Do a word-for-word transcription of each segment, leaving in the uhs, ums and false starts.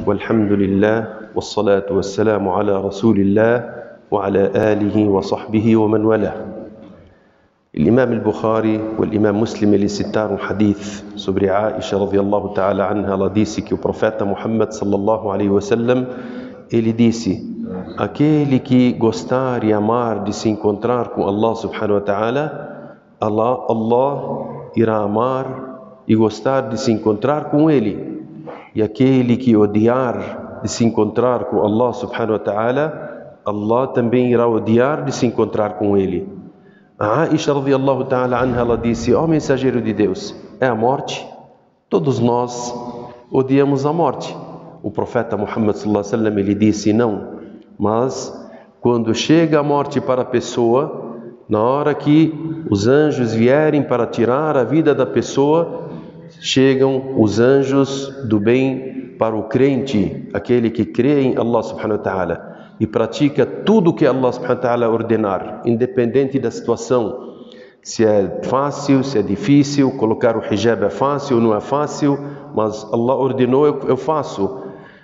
والحمد لله والصلاة والسلام على رسول الله وعلى آله وصحبه ومن والاه. الإمام البخاري والإمام Muslim, eles citaram um hadith sobre Aisha radiyallahu ta'ala anha. Ela disse que o profeta Muhammad sallallahu alaihi wasallam, ele disse: aquele que gostar e amar de se encontrar com Allah subhanahu wa ta'ala, Allah, Allah irá amar e gostar de se encontrar com ele. E aquele que odiar de se encontrar com Allah subhanahu wa ta'ala, Allah também irá odiar de se encontrar com ele. A Aisha radiyallahu ta'ala anha, ela disse: ó mensageiro de Deus, é a morte? Todos nós odiamos a morte. O profeta Muhammad sallallahu alaihi wasallam, ele disse: não, mas quando chega a morte para a pessoa, na hora que os anjos vierem para tirar a vida da pessoa, chegam os anjos do bem para o crente, aquele que crê em Allah subhanahu wa ta'ala e pratica tudo o que Allah subhanahu wa ta'ala ordenar, independente da situação, se é fácil, se é difícil, colocar o hijab é fácil ou não é fácil, mas Allah ordenou, eu, eu faço.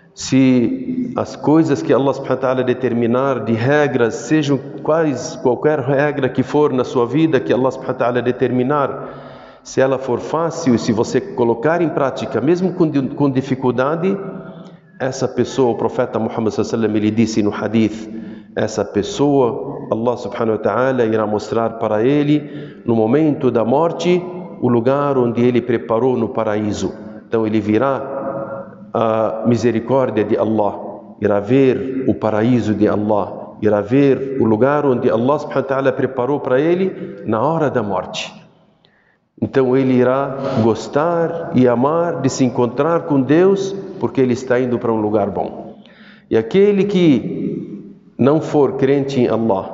Se as coisas que Allah subhanahu wa ta'ala determinar de regras, sejam quais, qualquer regra que for na sua vida, que Allah subhanahu wa ta'ala determinar, se ela for fácil, se você colocar em prática, mesmo com, com dificuldade, essa pessoa, o profeta Muhammad sallallahu alaihi wasallam, ele disse no hadith, essa pessoa, Allah subhanahu wa ta'ala irá mostrar para ele, no momento da morte, o lugar onde ele preparou no paraíso. Então ele virá a misericórdia de Allah, irá ver o paraíso de Allah, irá ver o lugar onde Allah subhanahu wa ta'ala preparou para ele na hora da morte. Então ele irá gostar e amar de se encontrar com Deus, porque ele está indo para um lugar bom. E aquele que não for crente em Allah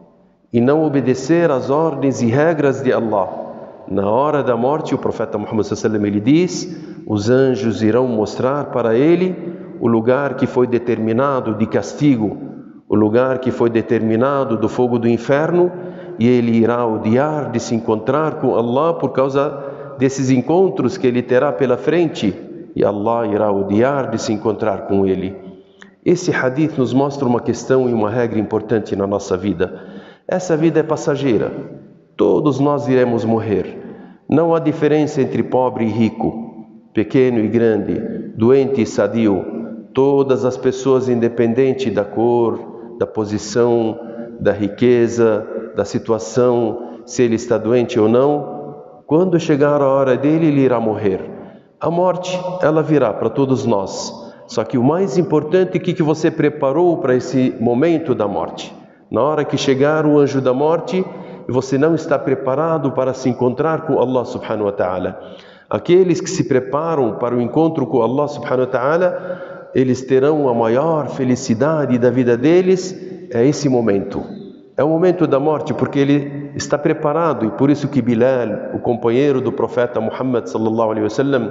e não obedecer às ordens e regras de Allah, na hora da morte, o profeta Muhammad sallallahu alaihi wasallam, ele diz: os anjos irão mostrar para ele o lugar que foi determinado de castigo, o lugar que foi determinado do fogo do inferno, e ele irá odiar de se encontrar com Allah por causa desses encontros que ele terá pela frente, e Allah irá odiar de se encontrar com ele. Esse hadith nos mostra uma questão e uma regra importante na nossa vida. Essa vida é passageira, todos nós iremos morrer. Não há diferença entre pobre e rico, pequeno e grande, doente e sadio. Todas as pessoas, independente da cor, da posição, da riqueza, da situação, se ele está doente ou não, quando chegar a hora dele, ele irá morrer. A morte, ela virá para todos nós. Só que o mais importante é que, que você preparou para esse momento da morte. Na hora que chegar o anjo da morte, e você não está preparado para se encontrar com Allah subhanahu wa ta'ala. Aqueles que se preparam para o encontro com Allah subhanahu wa ta'ala, eles terão a maior felicidade da vida deles, é esse momento. É o momento da morte, porque ele está preparado, e por isso que Bilal, o companheiro do profeta Muhammad sallallahu alaihi wasallam,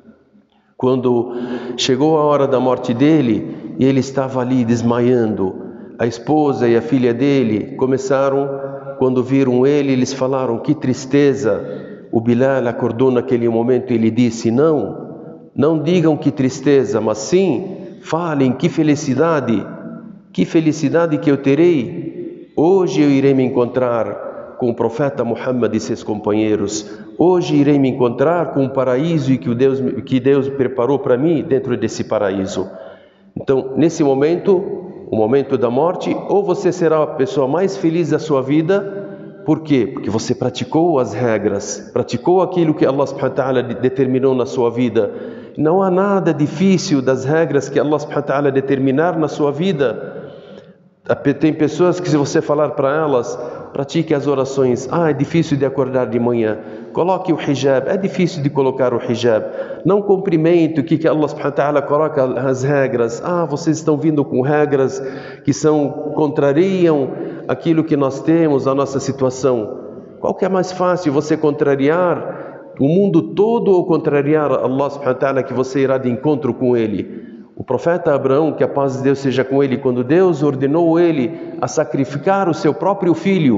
quando chegou a hora da morte dele, e ele estava ali desmaiando, a esposa e a filha dele começaram, quando viram ele, eles falaram: que tristeza. O Bilal acordou naquele momento e ele disse: não, não digam que tristeza, mas sim, falem que felicidade, que felicidade que eu terei. Hoje eu irei me encontrar com o profeta Muhammad e seus companheiros. Hoje irei me encontrar com o paraíso e que Deus, que Deus preparou para mim dentro desse paraíso. Então, nesse momento, o momento da morte, ou você será a pessoa mais feliz da sua vida. Por quê? Porque você praticou as regras, praticou aquilo que Allah subhanahu wa ta'ala determinou na sua vida. Não há nada difícil das regras que Allah subhanahu wa ta'ala determinar na sua vida. Tem pessoas que, se você falar para elas, pratique as orações. Ah, é difícil de acordar de manhã. Coloque o hijab. É difícil de colocar o hijab. Não cumprimente o que, que Allah subhanahu wa ta'ala coloca as regras. Ah, vocês estão vindo com regras que são, contrariam aquilo que nós temos, a nossa situação. Qual que é mais fácil? Você contrariar o mundo todo ou contrariar Allah subhanahu wa ta'ala, que você irá de encontro com ele? O profeta Abraão, que a paz de Deus seja com ele, quando Deus ordenou ele a sacrificar o seu próprio filho,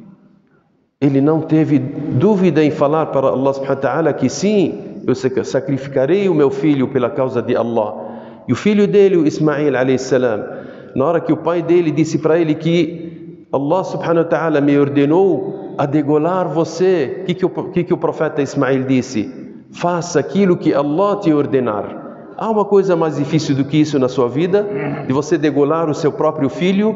ele não teve dúvida em falar para Allah subhanahu wa ta'ala que sim, eu sacrificarei o meu filho pela causa de Allah. E o filho dele, o Ismail alayhi salam, na hora que o pai dele disse para ele que Allah subhanahu wa ta'ala me ordenou a degolar você, o que, que, o, que, que o profeta Ismail disse? Faça aquilo que Allah te ordenar. Há uma coisa mais difícil do que isso na sua vida? De você degolar o seu próprio filho?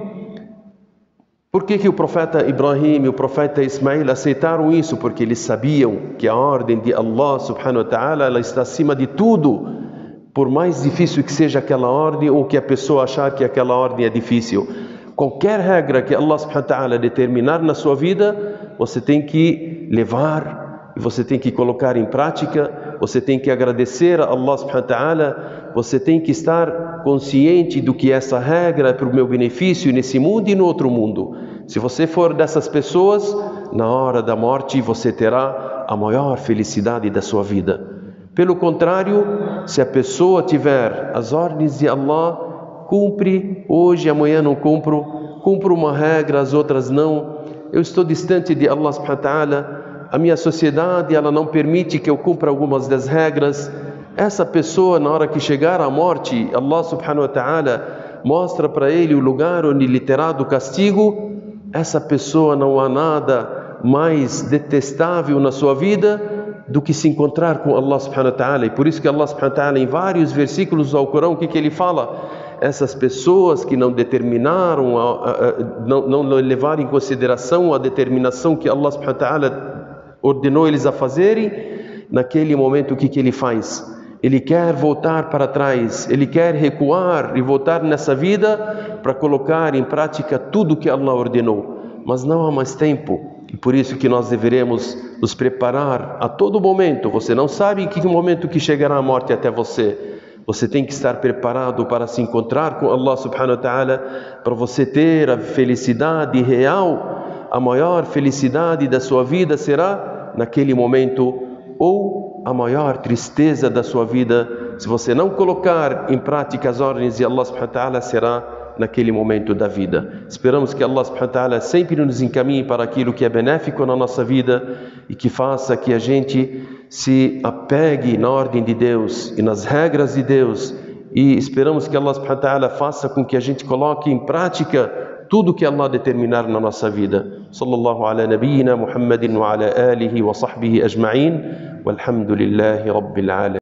Por que, que o profeta Ibrahim e o profeta Ismail aceitaram isso? Porque eles sabiam que a ordem de Allah subhanahu wa ta'ala ela está acima de tudo. Por mais difícil que seja aquela ordem ou que a pessoa achar que aquela ordem é difícil. Qualquer regra que Allah subhanahu wa ta'ala determinar na sua vida, você tem que levar, você tem que colocar em prática, você tem que agradecer a Allah subhanahu wa ta'ala, você tem que estar consciente do que essa regra é para o meu benefício nesse mundo e no outro mundo. Se você for dessas pessoas, na hora da morte você terá a maior felicidade da sua vida. Pelo contrário, se a pessoa tiver as ordens de Allah, cumpre, hoje, amanhã não cumpro, cumpro uma regra, as outras não, eu estou distante de Allah subhanahu wa ta'ala, a minha sociedade ela não permite que eu cumpra algumas das regras. Essa pessoa, na hora que chegar à morte, Allah subhanahu wa ta'ala mostra para ele o lugar onde lhe terá do castigo. Essa pessoa não há nada mais detestável na sua vida do que se encontrar com Allah subhanahu wa ta'ala. E por isso que Allah subhanahu wa ta'ala, em vários versículos do Alcorão, o que, que ele fala? Essas pessoas que não determinaram, a, a, a, não, não levaram em consideração a determinação que Allah subhanahu wa ta'ala ordenou eles a fazerem, naquele momento o que, que ele faz? Ele quer voltar para trás, ele quer recuar e voltar nessa vida para colocar em prática tudo que Allah ordenou. Mas não há mais tempo. E por isso que nós deveremos nos preparar a todo momento. Você não sabe em que momento que chegará a morte até você. Você tem que estar preparado para se encontrar com Allah subhanahu wa ta'ala, para você ter a felicidade real. A maior felicidade da sua vida será naquele momento, ou a maior tristeza da sua vida, se você não colocar em prática as ordens de Allah subhanahu wa ta'ala, será naquele momento da vida. Esperamos que Allah subhanahu wa ta'ala sempre nos encaminhe para aquilo que é benéfico na nossa vida e que faça que a gente se apegue na ordem de Deus e nas regras de Deus, e esperamos que Allah subhanahu wa ta'ala faça com que a gente coloque em prática tudo que Allah determinar na nossa vida. Sallallahu ala nabiyyina Muhammadin wa ala alihi wa sahbihi ajma'in, walhamdulillahi rabbil alamin.